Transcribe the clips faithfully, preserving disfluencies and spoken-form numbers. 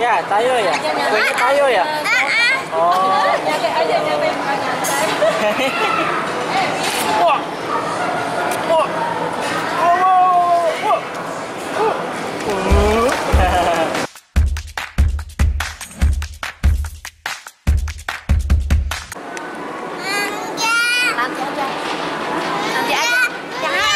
Ya, tayo ya. Kuenya tayo ya. Oh. Nyate aja nyate bukan nyantai. Wah. Wah. Oh. Wah. Uh. Nanti aja. Nanti aja. Jangan.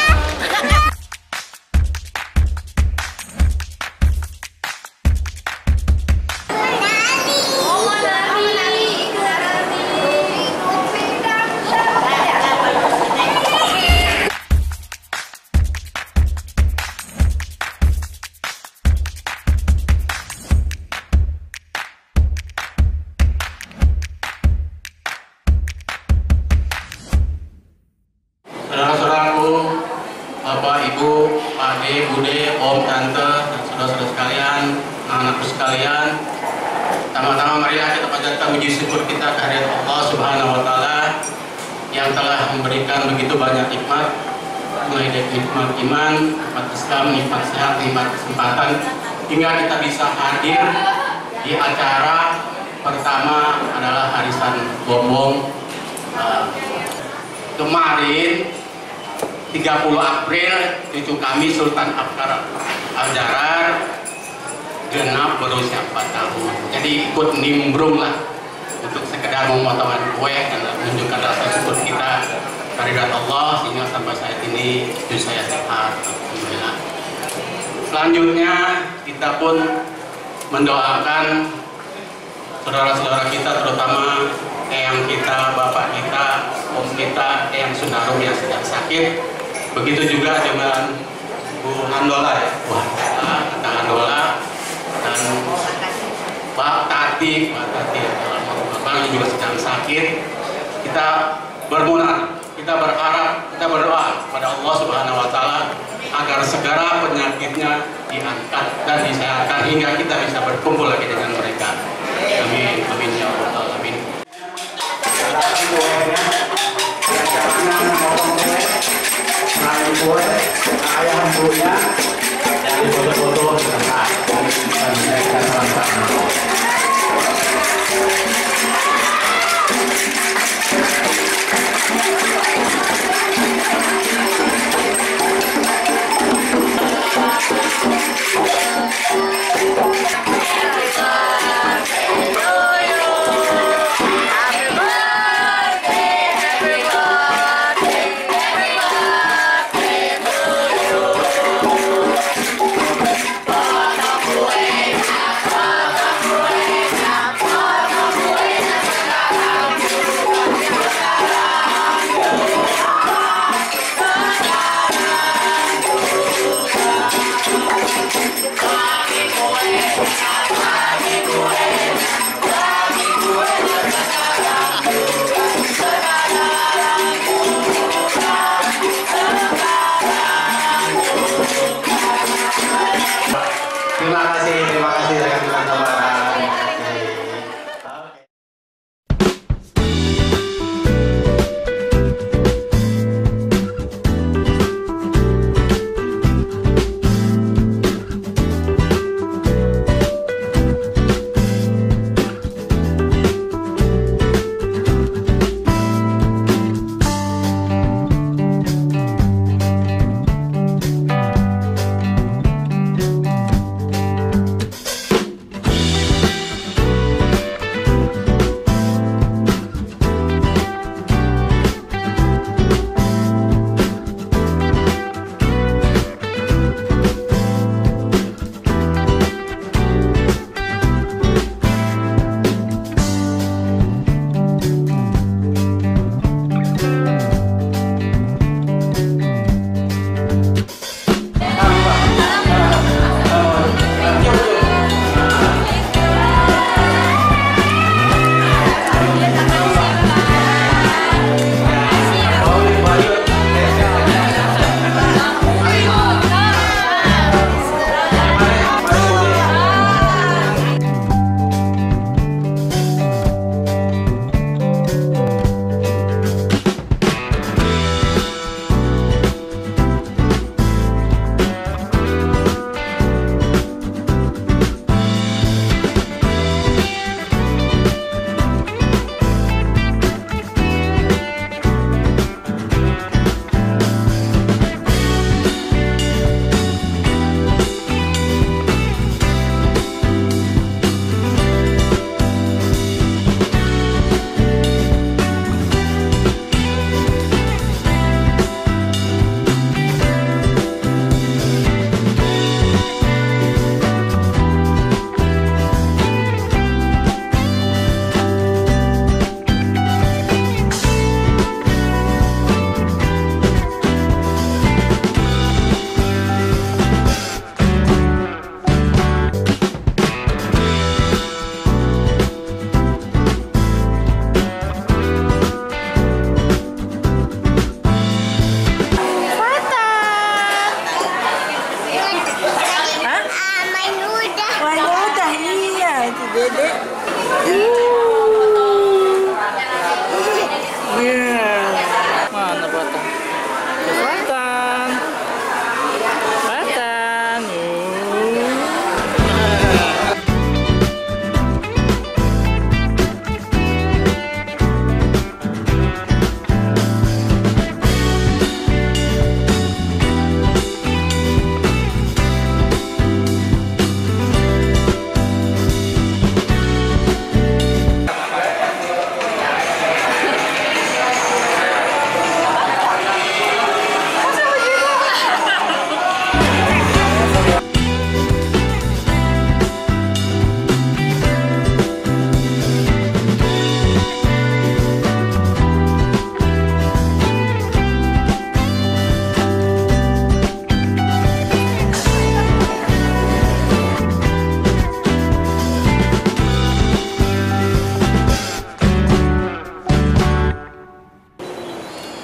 Saudara-saudaraku, Bapak, Ibu, Pak De, Bude, Om, Tante, dan saudara-saudara sekalian, anak-anakku sekalian, pertama-tama marilah kita panjatkan puji syukur kita kehadirat Allah Subhanahu wa Ta'ala yang telah memberikan begitu banyak nikmat, mulai dari nikmat iman, nikmat Islam, nikmat sehat, nikmat kesempatan, hingga kita bisa hadir di acara pertama adalah Harisan Bombong. Uh, kemarin tiga puluh April cucu kami Sultan Abkar Al-Jarar genap berusia empat tahun, jadi ikut nimbrung lah untuk sekedar memotongan kue dan menunjukkan rasa syukur kita kehadirat Allah sehingga sampai saat ini cucu saya sehat, alhamdulillah. Selanjutnya kita pun mendoakan saudara-saudara kita, terutama eyang kita, bapak kita, om kita, eyang Sunarum yang sedang sakit. Begitu juga dengan Bu Handola ya, wah, Kak Handola dan Pak Tati, Pak Tati yang juga sedang sakit. Kita bermunajat, kita berharap, kita berdoa pada Allah Subhanahu Wa Taala agar segera penyakitnya diangkat dan disehatkan hingga kita bisa berkumpul lagi dengan mereka. Amin, amin ya Allah, amin. Kue, ayam punya, jadi foto-foto sebentar, dan mereka sama-sama. Happy birthday, happy birthday to you.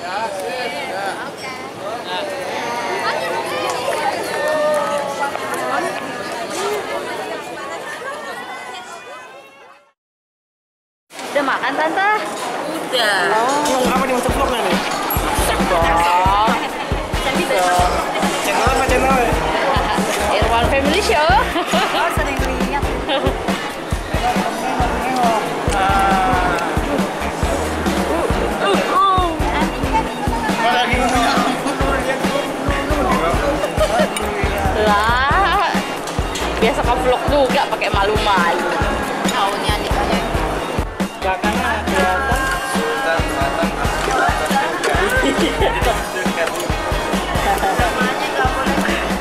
Udah makan tante? Udah. Vlog apa nih untuk vlognya nih? Dong. Channel apa channel? Irwan Family Show. Oh, sering lihat. Lah, biasa ke vlog juga pakai malu-malu. Tahunnya nih aja. Belakangnya kelihatan Sultan Batam. Namanya nggak boleh.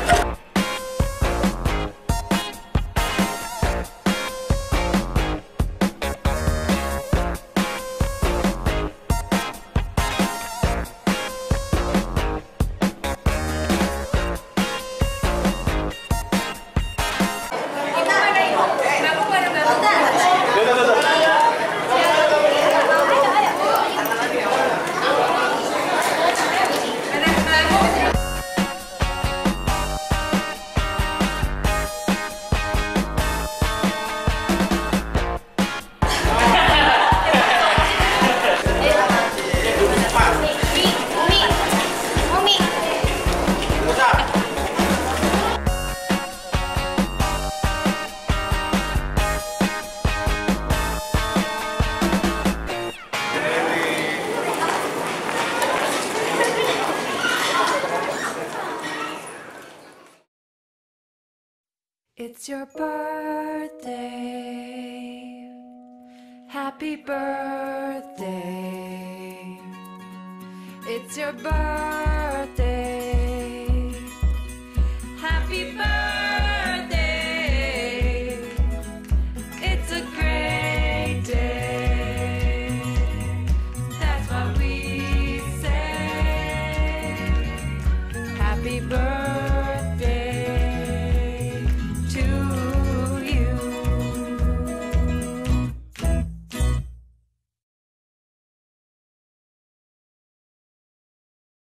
It's your birthday. Happy birthday. It's your birthday.